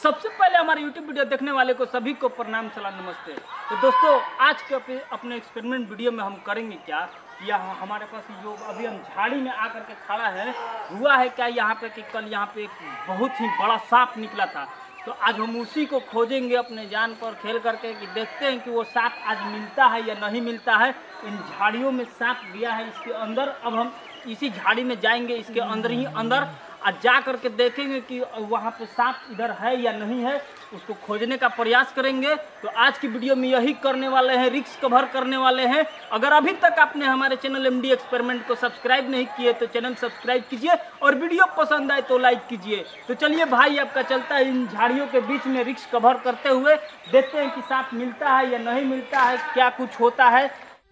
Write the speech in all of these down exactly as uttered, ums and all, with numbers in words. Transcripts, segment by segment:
सबसे पहले हमारे यूट्यूब वीडियो देखने वाले को सभी को प्रणाम सलाम नमस्ते। तो दोस्तों आज के अपने एक्सपेरिमेंट वीडियो में हम करेंगे क्या, यहाँ हमारे पास जो अभी हम झाड़ी में आकर के खड़ा है, हुआ है क्या यहाँ पे कि कल यहाँ पे एक बहुत ही बड़ा सांप निकला था। तो आज हम उसी को खोजेंगे अपने जान पर खेल करके कि देखते हैं कि वो सांप आज मिलता है या नहीं मिलता है। इन झाड़ियों में सांप गया है इसके अंदर, अब हम इसी झाड़ी में जाएंगे, इसके अंदर ही अंदर आज जा करके देखेंगे कि वहाँ पे सांप इधर है या नहीं है, उसको खोजने का प्रयास करेंगे। तो आज की वीडियो में यही करने वाले हैं, रिस्क कवर करने वाले हैं। अगर अभी तक आपने हमारे चैनल एमडी एक्सपेरिमेंट को सब्सक्राइब नहीं किए तो चैनल सब्सक्राइब कीजिए और वीडियो पसंद आए तो लाइक कीजिए। तो चलिए भाई आपका चलता है इन झाड़ियों के बीच में रिस्क कवर करते हुए, देखते हैं कि सांप मिलता है या नहीं मिलता है, क्या कुछ होता है।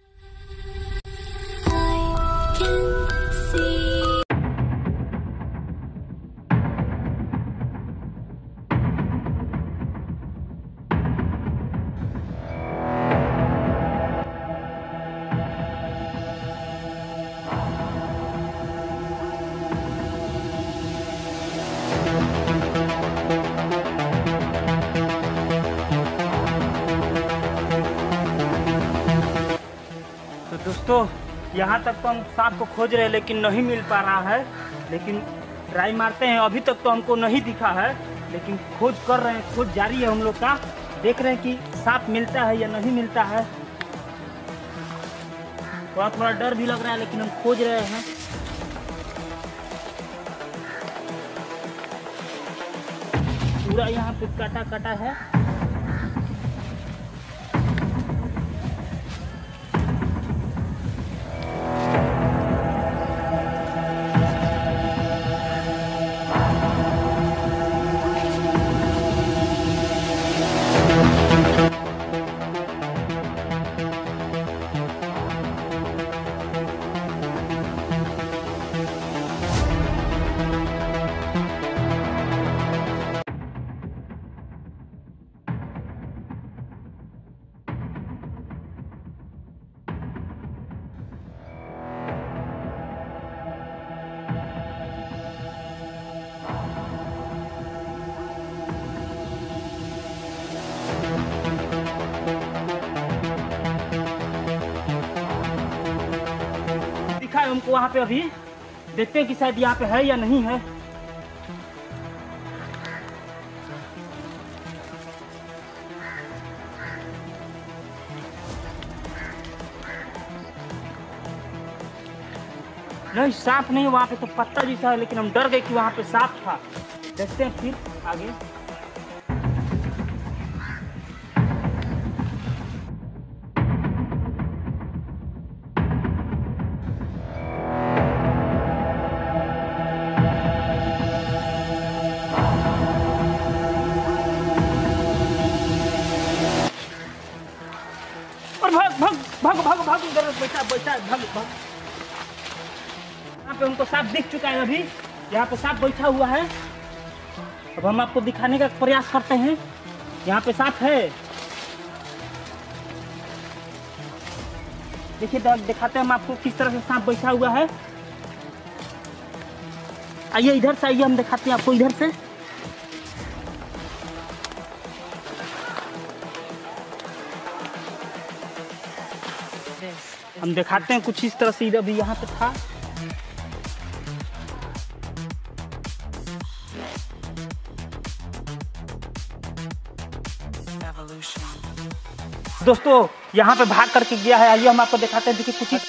तो दोस्तों यहाँ तक तो हम सांप को खोज रहे हैं लेकिन नहीं मिल पा रहा है, लेकिन ट्राई मारते हैं। अभी तक तो हमको नहीं दिखा है लेकिन खोज कर रहे हैं, खोज जारी है हम लोग का। देख रहे हैं कि सांप मिलता है या नहीं मिलता है। थोड़ा थोड़ा डर भी लग रहा है लेकिन हम खोज रहे हैं। पूरा यहाँ पे काटा काटा है। है हमको वहाँ पे, अभी देखते हैं कि शायद यहाँ पे है या नहीं है। नहीं सांप नहीं, वहाँ पे तो पत्ता जैसा है, लेकिन हम डर गए कि वहाँ पे सांप था। देखते हैं फिर आगे। भाग भाग भाग भाग भाग इधर बैठा बैठा भाग भाग। यहाँ पे हमको सांप दिख चुका है, अभी यहाँ पे सांप बैठा हुआ है। अब हम आपको दिखाने का प्रयास करते हैं, यहाँ पे सांप है। देखिए दिखाते हैं हम आपको किस तरह से सांप बैठा हुआ है। आइए इधर से, आइए हम दिखाते हैं आपको इधर से। हम दिखाते हैं कुछ इस तरह से, इधर भी यहाँ पे था। दोस्तों यहाँ पे भाग करके गया है, आइए हम आपको दिखाते हैं। देखिए कुछ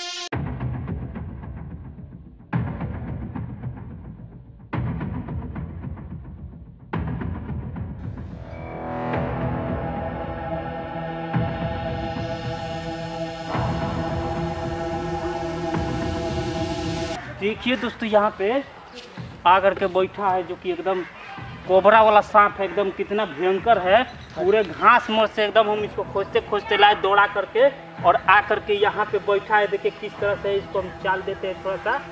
देखिए दोस्तों यहाँ पे आकर के बैठा है, जो कि एकदम कोबरा वाला सांप है, एकदम कितना भयंकर है। पूरे घास मोड़ से एकदम हम इसको खोजते खोजते लाए दौड़ा करके, और आ करके यहाँ पे बैठा है। देखिए किस तरह से इसको हम चाल देते हैं थोड़ा सा।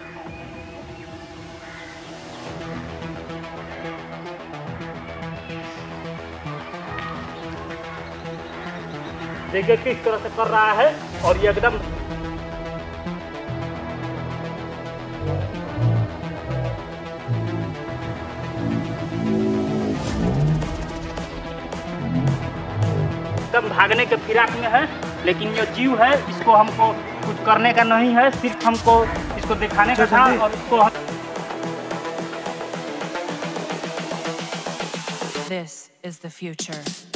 देखिए किस तरह से कर रहा है, और ये एकदम एकदम भागने के फिराक में है, लेकिन ये जीव है, इसको हमको कुछ करने का नहीं है, सिर्फ हमको इसको दिखाने का था और इसको हम... This is the future.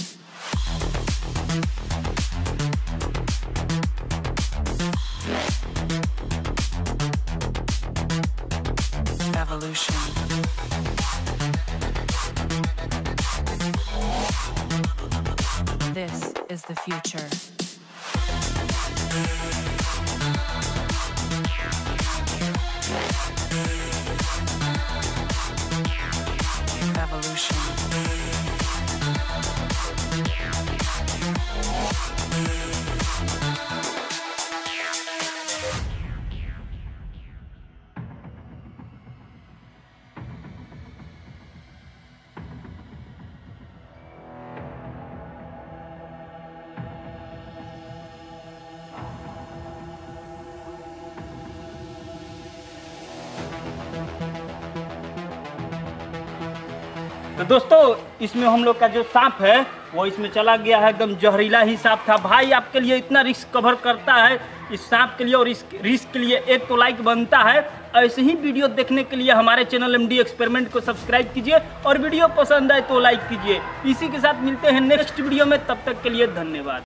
Evolution. This is the future. Evolution. तो दोस्तों इसमें हम लोग का जो सांप है वो इसमें चला गया है, एकदम जहरीला ही सांप था। भाई आपके लिए इतना रिस्क कवर करता है इस सांप के लिए, और इस रिस्क के लिए एक तो लाइक बनता है। ऐसे ही वीडियो देखने के लिए हमारे चैनल एमडी एक्सपेरिमेंट को सब्सक्राइब कीजिए, और वीडियो पसंद आए तो लाइक कीजिए। इसी के साथ मिलते हैं नेक्स्ट वीडियो में, तब तक के लिए धन्यवाद।